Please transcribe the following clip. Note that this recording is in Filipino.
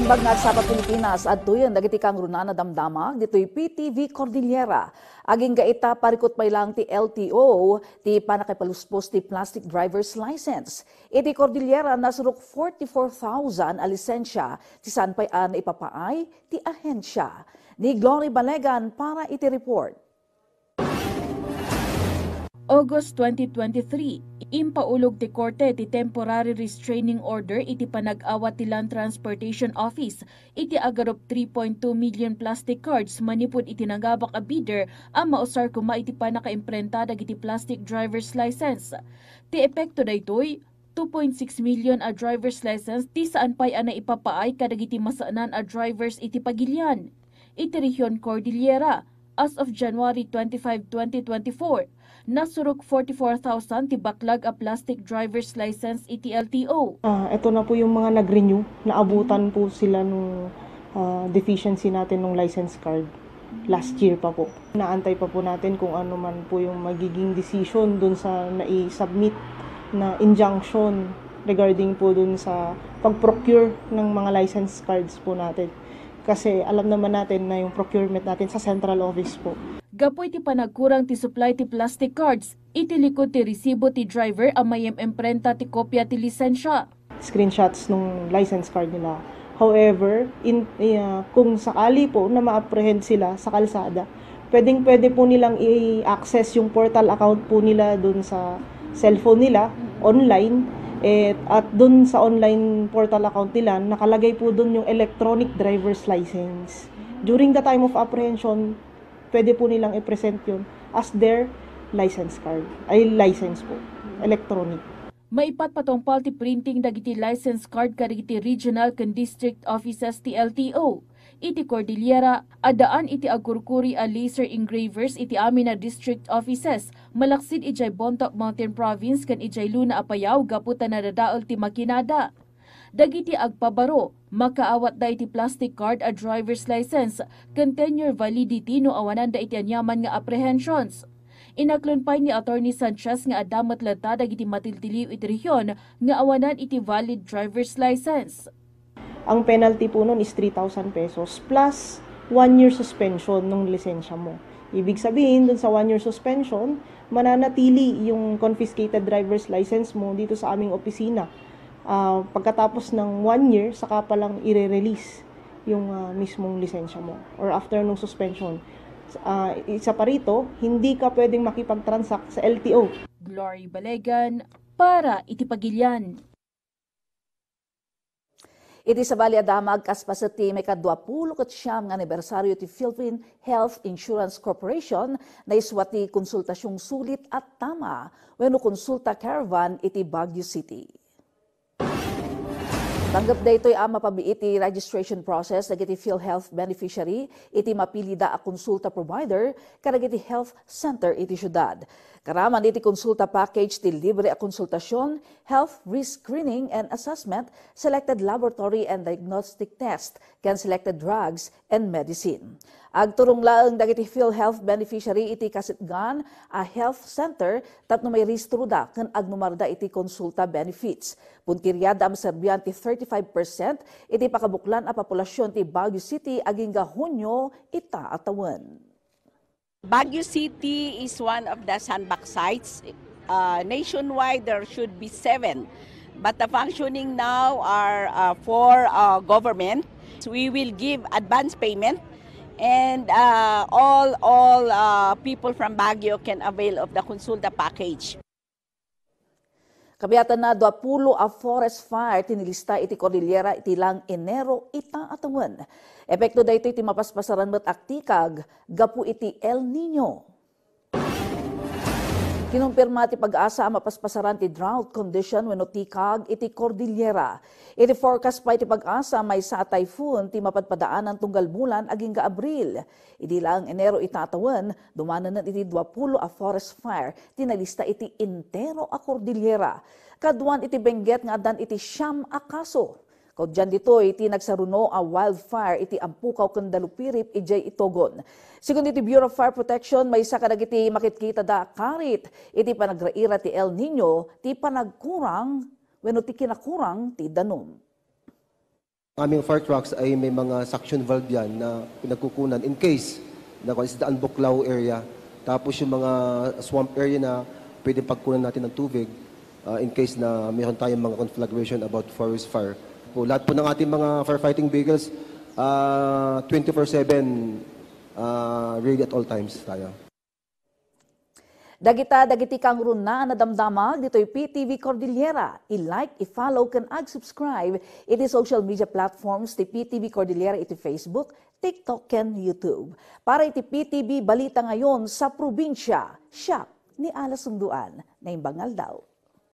Naimbag nga sa Pilipinas at tuyon dagiti kang runana damdama ditoy PTV Cordillera. Aging gaita parikot may lang ti LTO ti panakipaluspos ti plastic driver's license. Iti Cordillera nasurok 44,000 a lisensya ti saan pay an ipapaay ti ahensya. Ni Glory Balegan para iti report. August 2023, impaulog ti Korte ti temporary restraining order iti panag-awat ti Land Transportation Office iti agarop 3.2 million plastic cards manipud iti nagabak a bidder ang mausar kuma iti panakaimprenta dagiti plastic driver's license. Ti epekto daytoy 2.6 million a driver's license ti saan pay ana ipapaay kadagiti masaanan a drivers iti pagilian. Iti Rehiyon Cordillera, as of January 25, 2024, nasurok 44,000 ti baklag a plastic driver's license iti LTO. Ito na po yung mga nag-renew, naabutan po sila nung deficiency natin ng license card last year pa po. Naantay pa po natin kung ano man po yung magiging decision dun sa nai-submit na injunction regarding po dun sa pag-procure ng mga license cards po natin. Kasi alam naman natin na yung procurement natin sa central office po. Gapoy ti panagkurang ti supply ti plastic cards, iti likod ti resibo ti driver ang mayem emprenta ti kopya ti lisensya. Screenshots ng license card nila. However, kung sakali po na ma-apprehend sila sa kalsada, pwede po nilang i-access yung portal account po nila dun sa cellphone nila, online. At dun sa online portal account nila, nakalagay po dun yung electronic driver's license. During the time of apprehension, pwede po nilang i-present yun as their license card. License po, electronic. Maipat patong palti printing dagiti license card kadagiti regional ken district offices ti LTO. Iti Cordillera, adaan iti agkurkuri a laser engravers iti amin na district offices. Malaksid ijay Bontoc Mountain Province ken ijay Luna Apayao gaputan na dadaol ti makinada. Dagiti agpabaro, makaawat da iti plastic card a driver's license, ken 10-year validity no awanan da iti anyaman nga apprehensions. Inaklunpay ni Attorney Sanchez nga adamat lata dagiti matiltiliw iti rehiyon nga awanan iti valid driver's license. Ang penalty po nun is 3,000 pesos plus 1 year suspension ng lisensya mo. Ibig sabihin, dun sa 1 year suspension, mananatili yung confiscated driver's license mo dito sa aming opisina. Pagkatapos ng 1 year, saka pa lang i-release yung mismong lisensya mo or after nung suspension. Isa pa rito, hindi ka pwedeng makipag-transact sa LTO. Glory Balegan para iti Pagilian. Iti sa bali adamag kaspasati may ka-20 nga anibersaryo ti Philippine Health Insurance Corporation na iswati konsultasyong sulit at tama wenno konsulta caravan iti Baguio City. Tanggap da ito'y mapabiiti registration process dagiti PhilHealth beneficiary iti mapili da a konsulta provider kadagiti health center iti syudad. Karaman iti konsulta package ti libre a konsultasyon, health risk screening and assessment, selected laboratory and diagnostic test, ken selected drugs and medicine. Agturong laeng dagiti PhilHealth beneficiary iti kasitgan a health center tapno may rehistro da ken agnumarda iti konsulta benefits. Puntiryada am serbian ti 35% iti pakabuklan a populasyon ti Baguio City aging Hunyo ita atawan. Baguio City is one of the sandbox sites. Nationwide, there should be 7. But the functioning now are 4 government. So we will give advance payment and all people from Baguio can avail of the Consulta package. Kabiyatan na 20 a forest fire tinilista iti Cordillera iti lang Enero ita atawan. Epekto dayto iti mapaspasaran met aktikag gapu iti El Nino. Kinumpirma ti pag-asa ang mapaspasaran ti drought condition wenno tikag iti Cordillera. Iti forecast pa iti pag-asa may sa typhoon ti mapadpadaanan tunggal bulan aging Abril. Idi lang Enero itatawan dumanan iti 20 a forest fire tinalista iti entero a Cordillera. Kaduan iti Benguet nga adan iti siyam a kaso. Kaudyan dito iti nagsaruno a wildfire iti Ampukaw ken Dalupirip ijay Itogon. Sigun iti Bureau of Fire Protection may sakadagiti makitkita da karit iti panagraira ti El Nino ti panagkurang wenno ti kinakurang ti danom. Aming fire trucks ay may mga suction valve yan na pinagkukunan in case na is the Anbuklaw area. Tapos yung mga swamp area na pwede pagkunan natin ng tubig in case na mayroon tayong mga conflagration about forest fire. Po, lahat po ng ating mga firefighting vehicles 24/7 ready at all times tayo. Dagiti kang runa na damdamag dito'y PTV Cordillera. I-like, i-follow, kan ag-subscribe iti social media platforms ti PTV Cordillera iti Facebook, TikTok, ken YouTube. Para iti PTV Balita ngayon sa probinsya, siya ni Ala Sunduan na imbangal daw.